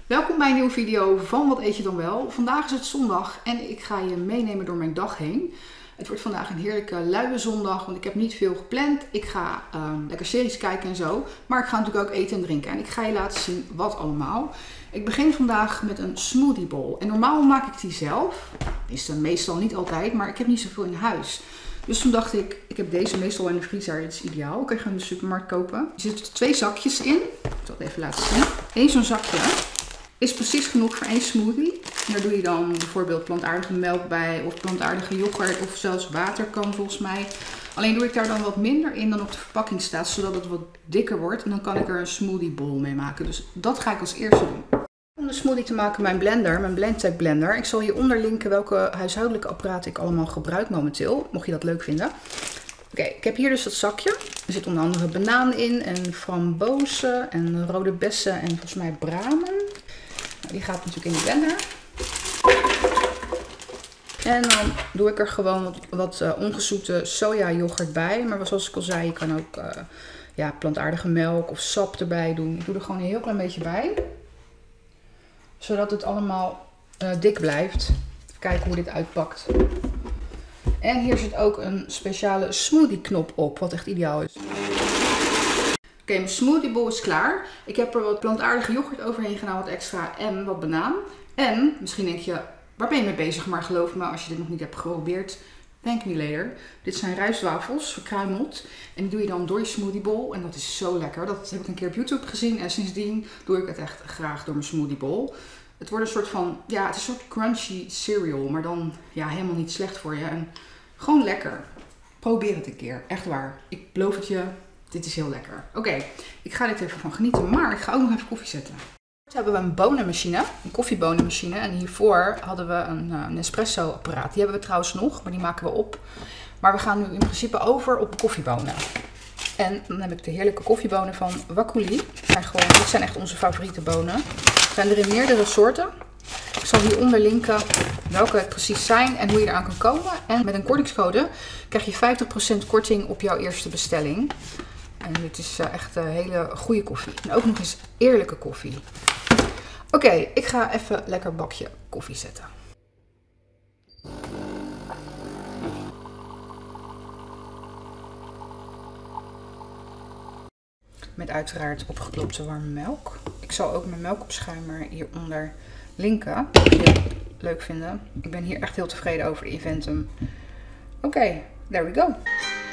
Welkom bij een nieuwe video van Wat Eet Je Dan Wel. Vandaag is het zondag en ik ga je meenemen door mijn dag heen. Het wordt vandaag een heerlijke luie zondag, want ik heb niet veel gepland. Ik ga lekker series kijken en zo, maar ik ga natuurlijk ook eten en drinken. En ik ga je laten zien wat allemaal. Ik begin vandaag met een smoothie bowl. En normaal maak ik die zelf. Is het meestal niet altijd, maar ik heb niet zoveel in huis. Dus toen dacht ik heb deze meestal in de vriezer. Het is ideaal. Ik kan gewoon in de supermarkt kopen. Er zitten 2 zakjes in. Ik zal het even laten zien. Eén zo'n zakje is precies genoeg voor 1 smoothie. En daar doe je dan bijvoorbeeld plantaardige melk bij of plantaardige yoghurt of zelfs water kan volgens mij. Alleen doe ik daar dan wat minder in dan op de verpakking staat, zodat het wat dikker wordt. En dan kan ik er een smoothie bowl mee maken. Dus dat ga ik als eerste doen. Om de smoothie te maken mijn Blendtec blender. Ik zal hieronder linken welke huishoudelijke apparaten ik allemaal gebruik momenteel. Mocht je dat leuk vinden. Oké, ik heb hier dus dat zakje. Er zit onder andere banaan in en frambozen en rode bessen en volgens mij bramen. Nou, die gaat natuurlijk in de blender. En dan doe ik er gewoon wat ongezoete soja yoghurt bij. Maar zoals ik al zei, je kan ook plantaardige melk of sap erbij doen. Ik doe er gewoon een heel klein beetje bij. Zodat het allemaal dik blijft. Even kijken hoe dit uitpakt. En hier zit ook een speciale smoothie knop op, wat echt ideaal is. Oké, mijn smoothie bowl is klaar. Ik heb er wat plantaardige yoghurt overheen gedaan, wat extra en wat banaan. En misschien denk je, waar ben je mee bezig? Maar geloof me, als je dit nog niet hebt geprobeerd, thank me later. Dit zijn rijstwafels, verkruimeld. En die doe je dan door je smoothie bowl. En dat is zo lekker. Dat heb ik een keer op YouTube gezien. En sindsdien doe ik het echt graag door mijn smoothie bowl. Het wordt een soort van, het is een soort crunchy cereal. Maar dan helemaal niet slecht voor je. En gewoon lekker. Probeer het een keer. Echt waar. Ik beloof het je. Dit is heel lekker. Oké, ik ga dit even van genieten. Maar ik ga ook nog even koffie zetten. Hebben we een bonenmachine, een koffiebonenmachine. En hiervoor hadden we een espresso apparaat. Die hebben we trouwens nog, maar die maken we op. Maar we gaan nu in principe over op koffiebonen. En dan heb ik de heerlijke koffiebonen van Wakooli. Dit zijn echt onze favoriete bonen. Er zijn er in meerdere soorten. Ik zal hieronder linken welke het precies zijn en hoe je eraan kan komen. En met een kortingscode krijg je 50% korting op jouw eerste bestelling. En dit is echt een hele goede koffie. En ook nog eens eerlijke koffie. Oké, ik ga even lekker een bakje koffie zetten. Met uiteraard opgeklopte warme melk. Ik zal ook mijn melkopschuimer hieronder linken. Als je het leuk vinden. Ik ben hier echt heel tevreden over de Eventum. Oké, there we go.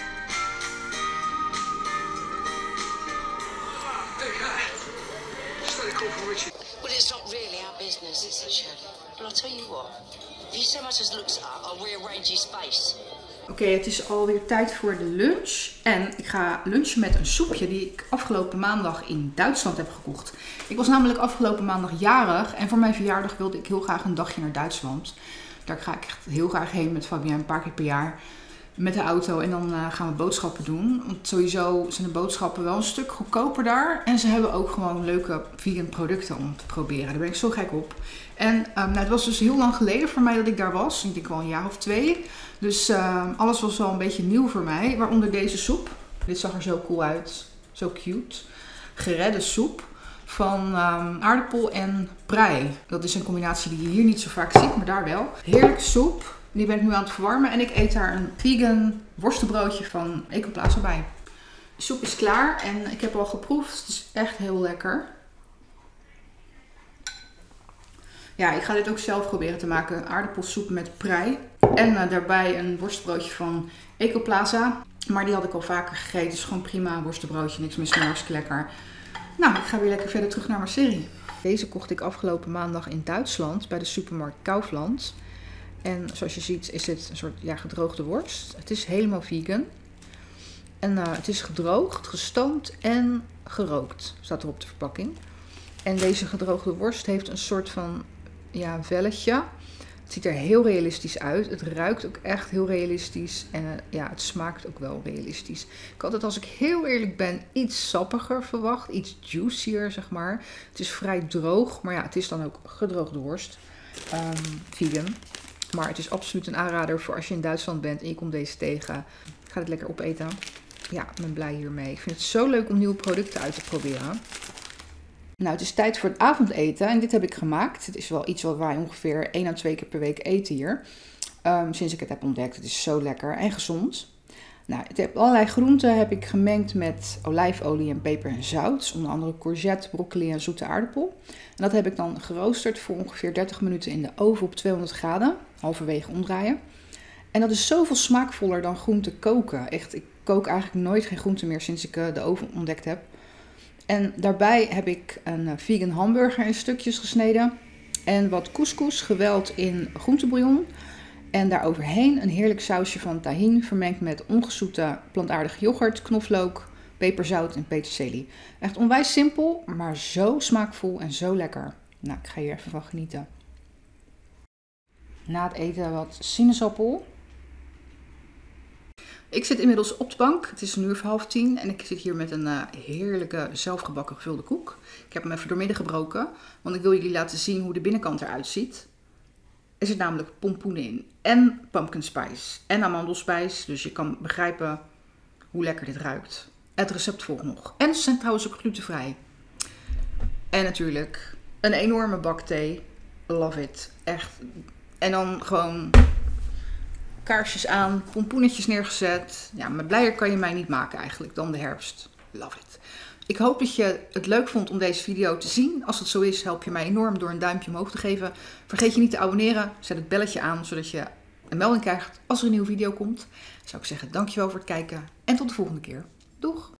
Well, it's not really our business, is it, Shirley? But I'll tell you what, if you so much as looks up, I'll rearrange your space. Oké, het is alweer tijd voor de lunch. En ik ga lunchen met een soepje die ik afgelopen maandag in Duitsland heb gekocht. Ik was namelijk afgelopen maandag jarig en voor mijn verjaardag wilde ik heel graag een dagje naar Duitsland. Daar ga ik echt heel graag heen met Fabian, een paar keer per jaar. Met de auto en dan gaan we boodschappen doen. Want sowieso zijn de boodschappen wel een stuk goedkoper daar. En ze hebben ook gewoon leuke vegan producten om te proberen. Daar ben ik zo gek op. En het was dus heel lang geleden voor mij dat ik daar was. Ik denk wel een jaar of 2. Dus alles was wel een beetje nieuw voor mij. Waaronder deze soep. Dit zag er zo cool uit. Zo cute. Geredde soep van aardappel en prei. Dat is een combinatie die je hier niet zo vaak ziet, maar daar wel. Heerlijke soep. Die ben ik nu aan het verwarmen en ik eet daar een vegan worstenbroodje van Ecoplaza bij. De soep is klaar en ik heb al geproefd. Het is echt heel lekker. Ja, ik ga dit ook zelf proberen te maken. Aardappelsoep met prei. En daarbij een worstenbroodje van Ecoplaza. Maar die had ik al vaker gegeten. Dus gewoon prima worstenbroodje. Niks mis, maar hartstikke lekker. Nou, ik ga weer lekker verder terug naar mijn serie. Deze kocht ik afgelopen maandag in Duitsland bij de supermarkt Kaufland. En zoals je ziet is dit een soort gedroogde worst. Het is helemaal vegan. En het is gedroogd, gestoomd en gerookt. Staat er op de verpakking. En deze gedroogde worst heeft een soort van velletje. Het ziet er heel realistisch uit. Het ruikt ook echt heel realistisch. En het smaakt ook wel realistisch. Ik had het, als ik heel eerlijk ben, iets sappiger verwacht. Iets juicier, zeg maar. Het is vrij droog. Maar het is dan ook gedroogde worst. Vegan. Maar het is absoluut een aanrader voor als je in Duitsland bent en je komt deze tegen. Ik ga het lekker opeten. Ja, ik ben blij hiermee. Ik vind het zo leuk om nieuwe producten uit te proberen. Nou, het is tijd voor het avondeten en dit heb ik gemaakt. Het is wel iets wat wij ongeveer 1 à 2 keer per week eten hier. Sinds ik het heb ontdekt. Het is zo lekker en gezond. Nou, ik heb allerlei groenten heb ik gemengd met olijfolie en peper en zout. Dus onder andere courgette, broccoli en zoete aardappel. En dat heb ik dan geroosterd voor ongeveer 30 minuten in de oven op 200 graden. Halverwege omdraaien. En dat is zoveel smaakvoller dan groenten koken. Echt, ik kook eigenlijk nooit geen groenten meer sinds ik de oven ontdekt heb. En daarbij heb ik een vegan hamburger in stukjes gesneden. En wat couscous geweld in groentebouillon. En daaroverheen een heerlijk sausje van tahin vermengd met ongezoete plantaardige yoghurt, knoflook, peperzout en peterselie. Echt onwijs simpel, maar zo smaakvol en zo lekker. Nou, ik ga hier even van genieten. Na het eten wat sinaasappel. Ik zit inmiddels op de bank. Het is 9:30 en ik zit hier met een heerlijke zelfgebakken gevulde koek. Ik heb hem even doormidden gebroken, want ik wil jullie laten zien hoe de binnenkant eruit ziet. Er zit namelijk pompoen in en pumpkin spice en amandelspijs, dus je kan begrijpen hoe lekker dit ruikt. Het recept volgt nog. En ze zijn trouwens ook glutenvrij. En natuurlijk een enorme bak thee. Love it. Echt. En dan gewoon kaarsjes aan, pompoenetjes neergezet. Ja, maar blijer kan je mij niet maken eigenlijk dan de herfst. Love it. Ik hoop dat je het leuk vond om deze video te zien. Als het zo is, help je mij enorm door een duimpje omhoog te geven. Vergeet je niet te abonneren. Zet het belletje aan, zodat je een melding krijgt als er een nieuwe video komt. Zou ik zeggen, dankjewel voor het kijken en tot de volgende keer. Doeg!